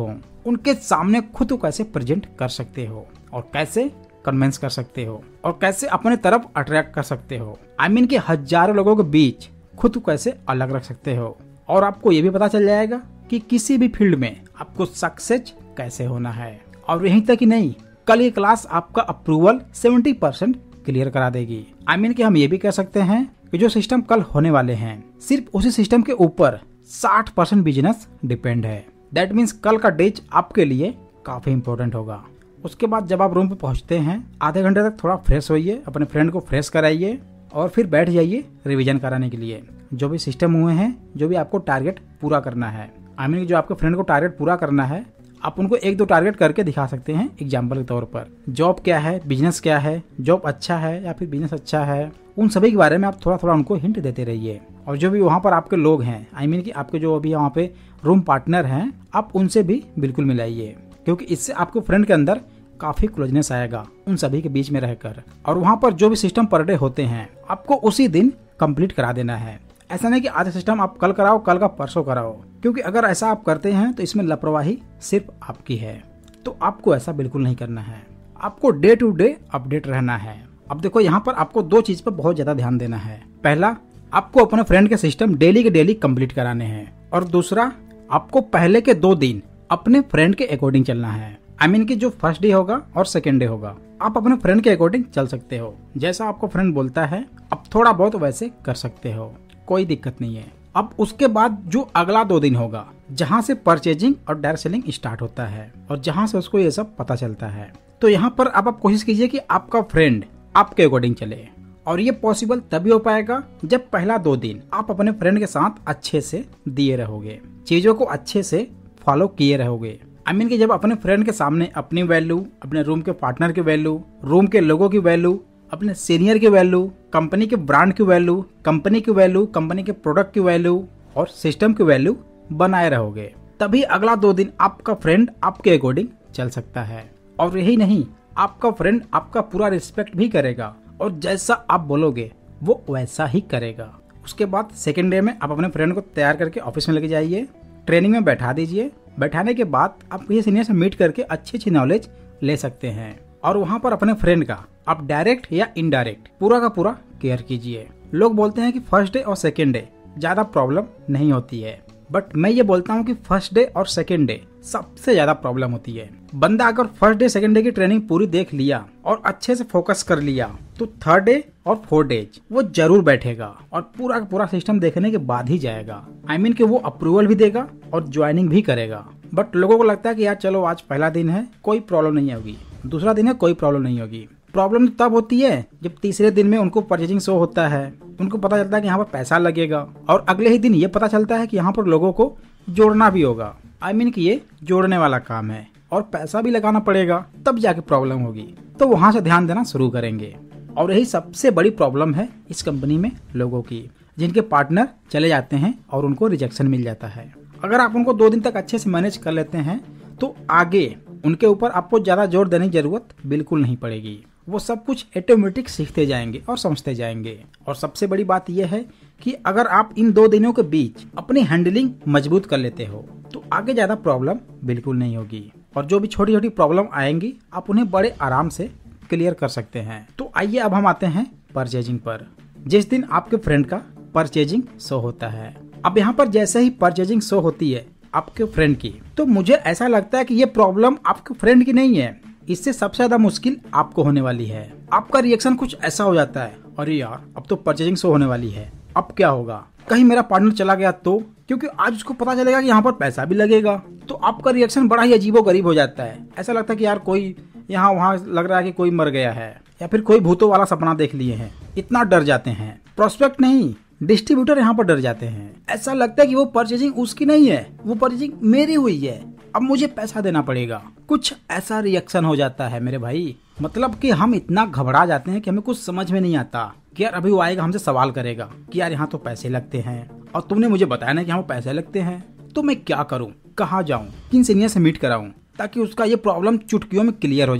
[SPEAKER 1] उनके सामने खुद को कैसे प्रेजेंट कर सकते हो और कैसे कन्विंस कर सकते हो और कैसे अपने तरफ अट्रैक्ट कर सकते हो। आई मीन कि हजारों लोगों के बीच खुद को कैसे अलग रख सकते हो। और आपको ये भी पता चल जाएगा कि किसी भी फील्ड में आपको सक्सेस कैसे होना है। और यहीं तक ही नहीं, कल ये क्लास आपका अप्रूवल 70% क्लियर करा देगी। आई मीन कि हम ये भी कह सकते हैं कि जो सिस्टम कल होने वाले हैं, सिर्फ उसी सिस्टम के ऊपर 60% बिजनेस डिपेंड है। दैट मीन्स कल का डेज आपके लिए काफी इंपॉर्टेंट होगा। उसके बाद जब आप रूम पे पहुंचते हैं, आधे घंटे तक थोड़ा फ्रेश होइए, अपने फ्रेंड को फ्रेश कराइए और फिर बैठ जाइए रिवीजन कराने के लिए। जो भी सिस्टम हुए हैं, जो भी आपको टारगेट पूरा करना है, आई मीन जो आपके फ्रेंड को टारगेट पूरा करना है, आप उनको 1-2 टारगेट करके दिखा सकते हैं एग्जाम्पल के तौर पर। जॉब क्या है, बिजनेस क्या है, जॉब अच्छा है या फिर बिजनेस अच्छा है, उन सभी के बारे में आप थोड़ा थोड़ा उनको हिंट देते रहिए। और जो भी वहाँ पर आपके लोग हैं, आई मीन कि आपके जो अभी वहाँ पे रूम पार्टनर हैं, आप उनसे भी बिल्कुल मिलाइए, क्योंकि इससे आपके फ्रेंड के अंदर काफी क्लोजनेस आएगा उन सभी के बीच में रहकर। और वहाँ पर जो भी सिस्टम पर डे होते हैं, आपको उसी दिन कंप्लीट करा देना है। ऐसा नहीं कि आधा सिस्टम आप कल कराओ, कल का परसों कराओ, क्योंकि अगर ऐसा आप करते हैं तो इसमें लापरवाही सिर्फ आपकी है। तो आपको ऐसा बिल्कुल नहीं करना है। आपको डे टू डे अपडेट रहना है। अब देखो, यहाँ पर आपको 2 चीज पर बहुत ज्यादा ध्यान देना है। पहला, आपको अपने फ्रेंड के सिस्टम डेली के डेली कंप्लीट कराने हैं। और दूसरा, आपको पहले के 2 दिन अपने फ्रेंड के अकॉर्डिंग चलना है। आई मीन कि जो फर्स्ट डे होगा और सेकेंड डे होगा, आप अपने फ्रेंड के अकॉर्डिंग चल सकते हो। जैसा आपको फ्रेंड बोलता है, आप थोड़ा बहुत वैसे कर सकते हो, कोई दिक्कत नहीं है। अब उसके बाद जो अगला 2 दिन होगा, जहाँ से परचेजिंग और डायरेक्ट सेलिंग स्टार्ट होता है और जहाँ से उसको ये सब पता चलता है, तो यहाँ पर अब आप कोशिश कीजिए कि आपका फ्रेंड आपके अकॉर्डिंग चले। और ये पॉसिबल तभी हो पाएगा जब पहला 2 दिन आप अपने फ्रेंड के साथ अच्छे से दिए रहोगे, चीजों को अच्छे से फॉलो किए रहोगे। आई मीन कि जब अपने फ्रेंड के सामने अपनी वैल्यू, अपने रूम के पार्टनर की वैल्यू, रूम के लोगों की वैल्यू, अपने सीनियर की वैल्यू, कंपनी के ब्रांड की वैल्यू, कंपनी की वैल्यू, कंपनी के प्रोडक्ट की वैल्यू और सिस्टम की वैल्यू बनाए रहोगे, तभी अगला 2 दिन आपका फ्रेंड आपके अकॉर्डिंग चल सकता है। और यही नहीं, आपका फ्रेंड आपका पूरा रिस्पेक्ट भी करेगा और जैसा आप बोलोगे वो वैसा ही करेगा। उसके बाद सेकेंड डे में आप अपने फ्रेंड को तैयार करके ऑफिस में लेके जाइए, ट्रेनिंग में बैठा दीजिए। बैठाने के बाद आप किसी सीनियर से मीट करके अच्छी नॉलेज ले सकते हैं। और वहाँ पर अपने फ्रेंड का आप डायरेक्ट या इनडायरेक्ट पूरा का पूरा केयर कीजिए। लोग बोलते हैं कि फर्स्ट डे और सेकेंड डे ज्यादा प्रॉब्लम नहीं होती है, बट मैं ये बोलता हूँ कि फर्स्ट डे और सेकेंड डे सबसे ज्यादा प्रॉब्लम होती है। बंदा अगर फर्स्ट डे सेकेंड डे की ट्रेनिंग पूरी देख लिया और अच्छे से फोकस कर लिया, तो थर्ड डे और 4 डेज वो जरूर बैठेगा और पूरा का पूरा सिस्टम देखने के बाद ही जाएगा। आई मीन कि वो अप्रूवल भी देगा और ज्वाइनिंग भी करेगा। बट लोगों को लगता है कि यार चलो आज पहला दिन है, कोई प्रॉब्लम नहीं होगी, दूसरा दिन है, कोई प्रॉब्लम नहीं होगी। प्रॉब्लम तब होती है जब तीसरे दिन में उनको परचेजिंग शो होता है, उनको पता चलता है कि यहाँ पर पैसा लगेगा, और अगले ही दिन ये पता चलता है कि यहाँ पर लोगों को जोड़ना भी होगा। आई मीन कि ये जोड़ने वाला काम है और पैसा भी लगाना पड़ेगा, तब जाके प्रॉब्लम होगी। तो वहां से ध्यान देना शुरू करेंगे। और यही सबसे बड़ी प्रॉब्लम है इस कंपनी में लोगों की, जिनके पार्टनर चले जाते हैं और उनको रिजेक्शन मिल जाता है। अगर आप उनको 2 दिन तक अच्छे से मैनेज कर लेते हैं तो आगे उनके ऊपर आपको ज्यादा जोर देने की जरूरत बिल्कुल नहीं पड़ेगी। वो सब कुछ ऑटोमेटिक सीखते जाएंगे और समझते जाएंगे। और सबसे बड़ी बात यह है कि अगर आप इन 2 दिनों के बीच अपनी हैंडलिंग मजबूत कर लेते हो तो आगे ज्यादा प्रॉब्लम बिल्कुल नहीं होगी। और जो भी छोटी छोटी प्रॉब्लम आएंगी आप उन्हें बड़े आराम से क्लियर कर सकते हैं। तो आइए अब हम आते हैं परचेजिंग पर। जिस दिन आपके फ्रेंड का परचेजिंग शो होता है, अब यहाँ पर जैसे ही परचेजिंग शो होती है आपके फ्रेंड की, तो मुझे ऐसा लगता है कि ये प्रॉब्लम आपके फ्रेंड की नहीं है, इससे सबसे ज्यादा मुश्किल आपको होने वाली है। आपका रिएक्शन कुछ ऐसा हो जाता है, अरे यार अब तो परचेजिंग शो होने वाली है, अब क्या होगा, कहीं मेरा पार्टनर चला गया तो, क्योंकि आज उसको पता चलेगा कि यहाँ पर पैसा भी लगेगा। तो आपका रिएक्शन बड़ा ही अजीबोगरीब हो जाता है। ऐसा लगता है कि यार कोई यहाँ वहाँ लग रहा है कि कोई मर गया है या फिर कोई भूतों वाला सपना देख लिए हैं। इतना डर जाते हैं, प्रोस्पेक्ट नहीं डिस्ट्रीब्यूटर यहाँ पर डर जाते हैं। ऐसा लगता है कि वो परचेजिंग उसकी नहीं है, वो परचेजिंग मेरी हुई है, अब मुझे पैसा देना पड़ेगा। कुछ ऐसा रिएक्शन हो जाता है मेरे भाई। मतलब कि हम इतना घबरा जाते हैं कि हमें कुछ समझ में नहीं आता कि यार अभी वो आएगा हमसे सवाल करेगा कि यार यहाँ तो पैसे लगते हैं और तुमने मुझे बताया ना कि यहाँ पैसे लगते हैं, तो मैं क्या करूँ, कहाँ जाऊँ, किन सीनियर से मीट कराऊँ ताकि उसका ये प्रॉब्लम चुटकियों में क्लियर हो जाए।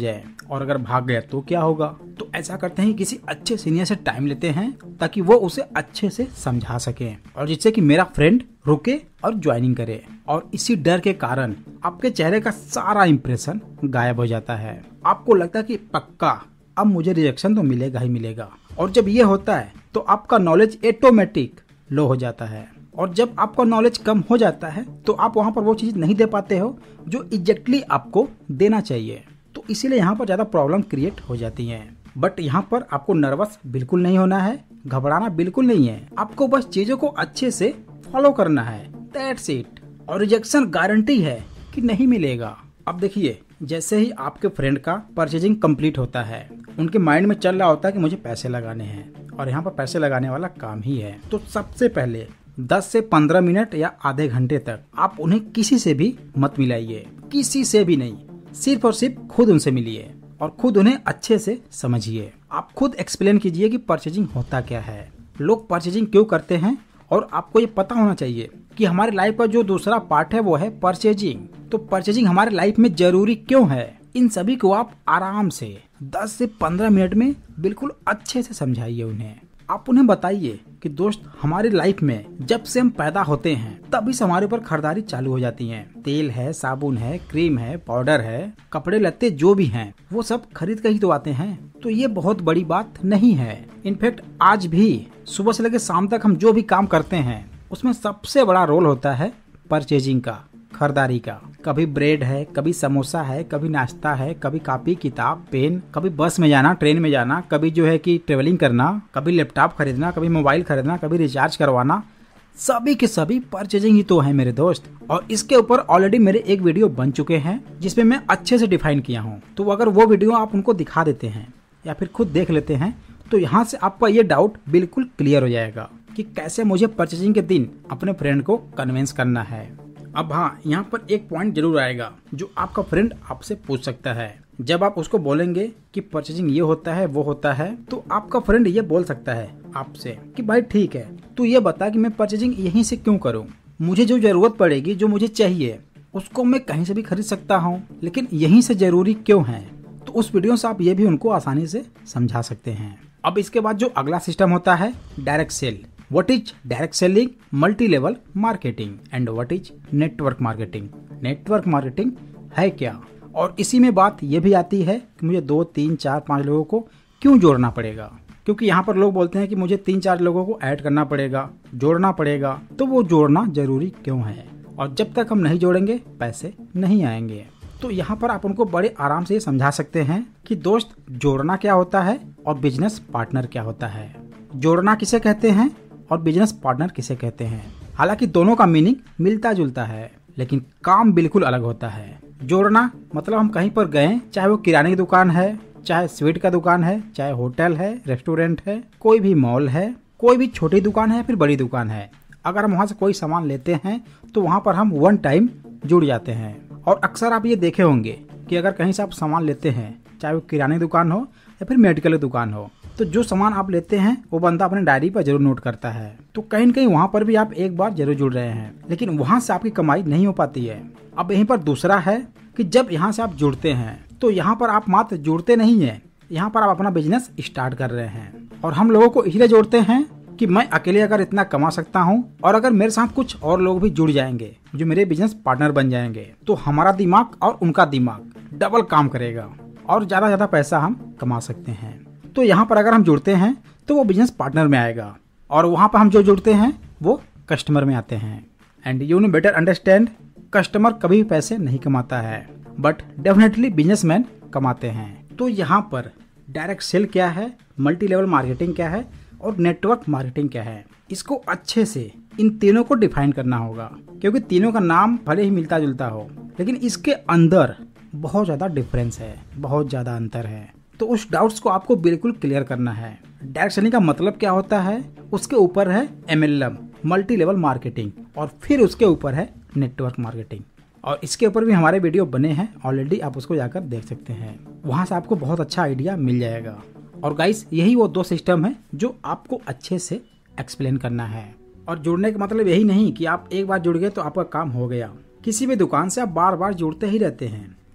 [SPEAKER 1] और अगर भाग गया तो क्या होगा। तो ऐसा करते हैं, किसी अच्छे सीनियर से टाइम लेते हैं ताकि वो उसे अच्छे से समझा सके और जिससे कि मेरा फ्रेंड रुके और ज्वाइनिंग करे। और इसी डर के कारण आपके चेहरे का सारा इंप्रेशन गायब हो जाता है। आपको लगता है कि पक्का अब मुझे रिजेक्शन तो मिलेगा ही मिलेगा। और जब ये होता है तो आपका नॉलेज ऑटोमेटिक लो हो जाता है। और जब आपका नॉलेज कम हो जाता है तो आप वहां पर वो चीज नहीं दे पाते हो जो एग्जैक्टली आपको देना चाहिए। तो इसीलिए यहाँ पर ज्यादा प्रॉब्लम क्रिएट हो जाती है। बट यहाँ पर आपको नर्वस बिल्कुल नहीं होना है, घबराना बिल्कुल नहीं है। आपको बस चीजों को अच्छे से फॉलो करना है, दैट्स इट। और रिजेक्शन गारंटी है कि नहीं मिलेगा। अब देखिए, जैसे ही आपके फ्रेंड का परचेजिंग कंप्लीट होता है, उनके माइंड में चल रहा होता है कि मुझे पैसे लगाने हैं और यहाँ पर पैसे लगाने वाला काम ही है। तो सबसे पहले 10 से 15 मिनट या आधे घंटे तक आप उन्हें किसी से भी मत मिलाइए, किसी से भी नहीं। सिर्फ और सिर्फ खुद उनसे मिलिए और खुद उन्हें अच्छे से समझिए। आप खुद एक्सप्लेन कीजिए कि परचेजिंग होता क्या है, लोग परचेजिंग क्यों करते हैं। और आपको ये पता होना चाहिए कि हमारी लाइफ का जो दूसरा पार्ट है वो है परचेजिंग। तो परचेजिंग हमारे लाइफ में जरूरी क्यों है, इन सभी को आप आराम से 10 से 15 मिनट में बिल्कुल अच्छे से समझाइए उन्हें। आप उन्हें बताइए कि दोस्त, हमारी लाइफ में जब से हम पैदा होते हैं तभी से हमारे ऊपर खरीदारी चालू हो जाती है। तेल है, साबुन है, क्रीम है, पाउडर है, कपड़े लत्ते जो भी हैं वो सब खरीद कर ही तो आते हैं। तो ये बहुत बड़ी बात नहीं है। इनफैक्ट आज भी सुबह से लेकर शाम तक हम जो भी काम करते हैं उसमें सबसे बड़ा रोल होता है परचेजिंग का, खरीदारी का। कभी ब्रेड है, कभी समोसा है, कभी नाश्ता है, कभी कॉपी किताब पेन, कभी बस में जाना, ट्रेन में जाना, कभी जो है कि ट्रेवलिंग करना, कभी लैपटॉप खरीदना, कभी मोबाइल खरीदना, कभी रिचार्ज करवाना। सभी के सभी परचेजिंग ही तो है मेरे दोस्त। और इसके ऊपर ऑलरेडी मेरे एक वीडियो बन चुके हैं जिसमें मैं अच्छे से डिफाइन किया हूँ। तो अगर वो वीडियो आप उनको दिखा देते हैं या फिर खुद देख लेते हैं तो यहाँ से आपका ये डाउट बिल्कुल क्लियर हो जाएगा कि कैसे मुझे परचेजिंग के दिन अपने फ्रेंड को कन्विंस करना है। अब हाँ, यहाँ पर एक पॉइंट जरूर आएगा जो आपका फ्रेंड आपसे पूछ सकता है। जब आप उसको बोलेंगे कि परचेजिंग ये होता है वो होता है, तो आपका फ्रेंड ये बोल सकता है आपसे कि भाई ठीक है, तू ये बता कि मैं परचेजिंग यहीं से क्यों करूँ। मुझे जो जरूरत पड़ेगी, जो मुझे चाहिए, उसको मैं कहीं से भी खरीद सकता हूँ, लेकिन यहीं से जरूरी क्यों है। तो उस वीडियो से आप ये भी उनको आसानी से समझा सकते हैं। अब इसके बाद जो अगला सिस्टम होता है direct sale. What is direct selling, multi-level marketing and what is network marketing? Network marketing है क्या? और इसी में बात ये भी आती है कि मुझे 2, 3, 4, 5 लोगों को क्यों जोड़ना पड़ेगा। क्योंकि यहाँ पर लोग बोलते हैं कि मुझे 3-4 लोगों को ऐड करना पड़ेगा, जोड़ना पड़ेगा। तो वो जोड़ना जरूरी क्यों है? और जब तक हम नहीं जोड़ेंगे पैसे नहीं आएंगे। तो यहाँ पर आप उनको बड़े आराम से समझा सकते हैं कि दोस्त, जोड़ना क्या होता है और बिजनेस पार्टनर क्या होता है। जोड़ना किसे कहते हैं और बिजनेस पार्टनर किसे कहते हैं। हालांकि दोनों का मीनिंग मिलता जुलता है लेकिन काम बिल्कुल अलग होता है। जोड़ना मतलब हम कहीं पर गए, चाहे वो किराने की दुकान है, चाहे स्वीट का दुकान है, चाहे होटल है, रेस्टोरेंट है, कोई भी मॉल है, कोई भी छोटी दुकान है या फिर बड़ी दुकान है, अगर हम वहाँ से कोई सामान लेते हैं तो वहाँ पर हम वन टाइम जुड़ जाते हैं। और अक्सर आप ये देखे होंगे कि अगर कहीं से आप सामान लेते हैं, चाहे वो किराने की दुकान हो या फिर मेडिकल की दुकान हो, तो जो सामान आप लेते हैं वो बंदा अपने डायरी पर जरूर नोट करता है। तो कहीं न कहीं वहाँ पर भी आप एक बार जरूर जुड़ रहे हैं, लेकिन वहाँ से आपकी कमाई नहीं हो पाती है। अब यहीं पर दूसरा है कि जब यहाँ से आप जुड़ते हैं तो यहाँ पर आप मात्र जुड़ते नहीं है, यहाँ पर आप अपना बिजनेस स्टार्ट कर रहे हैं। और हम लोगों को इसलिए जोड़ते हैं कि मैं अकेले अगर इतना कमा सकता हूँ और अगर मेरे साथ कुछ और लोग भी जुड़ जाएंगे जो मेरे बिजनेस पार्टनर बन जाएंगे, तो हमारा दिमाग और उनका दिमाग डबल काम करेगा और ज्यादा पैसा हम कमा सकते हैं। तो यहाँ पर अगर हम जुड़ते हैं तो वो बिजनेस पार्टनर में आएगा और वहाँ पर हम जो जुड़ते हैं वो कस्टमर में आते हैं। And you know better understand, customer कभी पैसे नहीं कमाता है बट डेफिनेटली बिजनेसमैन कमाते हैं। तो यहाँ पर डायरेक्ट सेल क्या है, मल्टी लेवल मार्केटिंग क्या है और नेटवर्क मार्केटिंग क्या है, इसको अच्छे से इन तीनों को डिफाइन करना होगा। क्योंकि तीनों का नाम भले ही मिलता जुलता हो लेकिन इसके अंदर बहुत ज़्यादा डिफरेंस है, बहुत ज़्यादा अंतर है। तो उस डाउट्स को आपको बिल्कुल क्लियर करना है। डायरेक्ट सेलिंग का मतलब क्या होता है, उसके ऊपर है MLM, मल्टी लेवल मार्केटिंग, और फिर उसके ऊपर है नेटवर्क मार्केटिंग। और इसके ऊपर भी हमारे वीडियो बने हैं ऑलरेडी, आप उसको जाकर देख सकते हैं, वहां से आपको बहुत अच्छा आइडिया मिल जाएगा। और गाइस, यही वो 2 सिस्टम है जो आपको अच्छे से एक्सप्लेन करना है। और जुड़ने का मतलब यही नहीं कि आप एक बार जुड़ गए तो आपका काम हो गया। किसी भी दुकान से आप बार बार जुड़ते ही रहते हैं,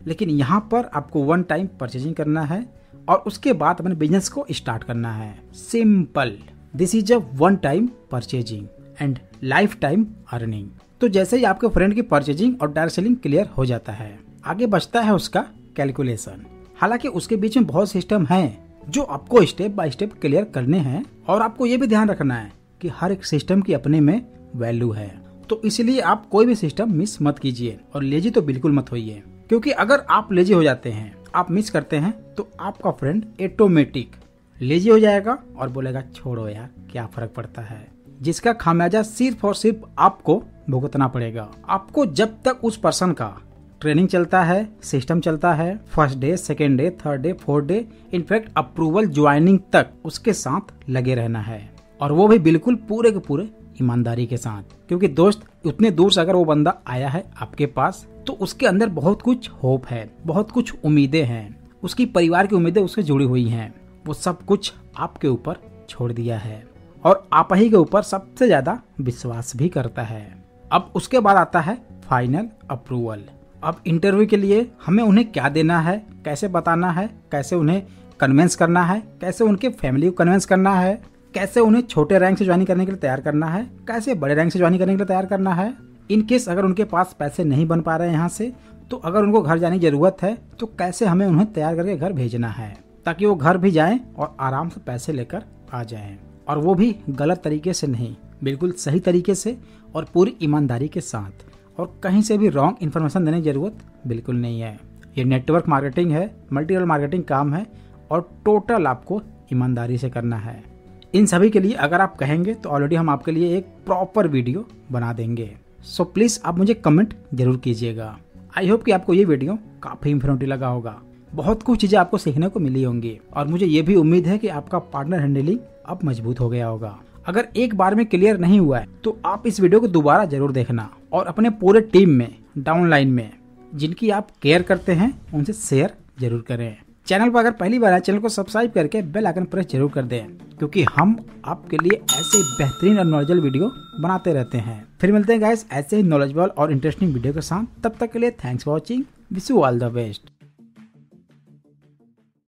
[SPEAKER 1] लेकिन यहाँ पर आपको वन टाइम परचेजिंग करना है और उसके बाद अपने बिजनेस को स्टार्ट करना है। Simple, this is a one time purchasing and life time earning. तो जैसे ही आपके फ्रेंड की परचेजिंग और डायरेक्ट सेलिंग क्लियर हो जाता है, आगे बचता है उसका कैलकुलेशन। हालांकि उसके बीच में बहुत सिस्टम हैं जो आपको स्टेप बाय स्टेप क्लियर करने हैं और आपको ये भी ध्यान रखना है कि हर एक सिस्टम की अपने में वैल्यू है। तो इसलिए आप कोई भी सिस्टम मिस मत कीजिए और लेजी तो बिल्कुल मत होइए, क्योंकि अगर आप लेजी हो जाते हैं, आप मिस करते हैं, तो आपका फ्रेंड ऑटोमेटिक लेजी हो जाएगा और बोलेगा छोड़ो यार क्या फर्क पड़ता है, जिसका खामियाजा सिर्फ और सिर्फ आपको भुगतना पड़ेगा। आपको जब तक उस पर्सन का ट्रेनिंग चलता है, सिस्टम चलता है, first day, second day, third day, fourth day, in fact approval joining तक उसके साथ लगे रहना है, और वो भी बिल्कुल पूरे के पूरे ईमानदारी के साथ। क्योंकि दोस्त, उतने दूर से अगर वो बंदा आया है आपके पास, तो उसके अंदर बहुत कुछ होप है, बहुत कुछ उम्मीदें हैं, उसकी परिवार की उम्मीदें उससे जुड़ी हुई हैं। वो सब कुछ आपके ऊपर छोड़ दिया है और आप ही के ऊपर सबसे ज्यादा विश्वास भी करता है। अब उसके बाद आता है फाइनल अप्रूवल। अब इंटरव्यू के लिए हमें उन्हें क्या देना है, कैसे बताना है, कैसे उन्हें कन्विंस करना है, कैसे उनके फैमिली को कन्विंस करना है, कैसे उन्हें छोटे रैंक से ज्वाइन करने के लिए तैयार करना है, कैसे बड़े रैंक से ज्वाइन करने के लिए तैयार करना है। इन केस अगर उनके पास पैसे नहीं बन पा रहे हैं यहाँ से, तो अगर उनको घर जाने की जरूरत है, तो कैसे हमें उन्हें तैयार करके घर भेजना है, ताकि वो घर भी जाएं और आराम से पैसे लेकर आ जाएं, और वो भी गलत तरीके से नहीं, बिल्कुल सही तरीके से और पूरी ईमानदारी के साथ, और कहीं से भी रॉन्ग इन्फॉर्मेशन देने की जरूरत बिल्कुल नहीं है। ये नेटवर्क मार्केटिंग है, मल्टी लेवल मार्केटिंग काम है, और टोटल आपको ईमानदारी से करना है। इन सभी के लिए अगर आप कहेंगे तो ऑलरेडी हम आपके लिए एक प्रॉपर वीडियो बना देंगे। सो प्लीज आप मुझे कमेंट जरूर कीजिएगा। आई होप कि आपको ये वीडियो काफी इंफॉर्मेटिव लगा होगा, बहुत कुछ चीजें आपको सीखने को मिली होंगी, और मुझे ये भी उम्मीद है कि आपका पार्टनर हैंडलिंग अब मजबूत हो गया होगा। अगर एक बार में क्लियर नहीं हुआ है तो आप इस वीडियो को दोबारा जरूर देखना, और अपने पूरे टीम में, डाउनलाइन में जिनकी आप केयर करते हैं उनसे शेयर जरूर करें। चैनल पर अगर पहली बार है, चैनल को सब्सक्राइब करके बेल आइकन प्रेस जरूर कर दें, क्योंकि हम आपके लिए ऐसे बेहतरीन और नॉलेजेबल वीडियो बनाते रहते हैं। फिर मिलते हैं गाइस ऐसे ही नॉलेजेबल और इंटरेस्टिंग वीडियो के साथ। तब तक के लिए thanks for watching, wish you all the best.